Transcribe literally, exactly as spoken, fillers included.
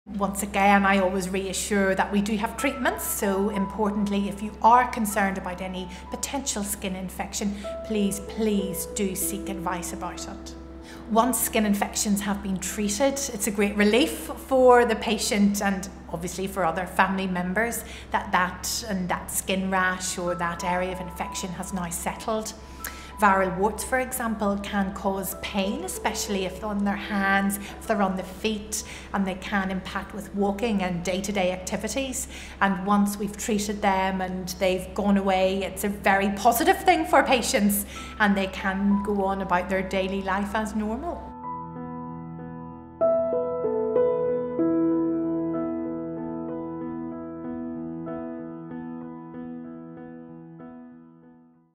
Once again, I always reassure that we do have treatments, so importantly, if you are concerned about any potential skin infection, please, please do seek advice about it. Once skin infections have been treated, it's a great relief for the patient and obviously for other family members that that and that skin rash or that area of infection has now settled. Viral warts, for example, can cause pain, especially if they're on their hands, if they're on the feet, and they can impact with walking and day-to-day activities. And once we've treated them and they've gone away, it's a very positive thing for patients, and they can go on about their daily life as normal.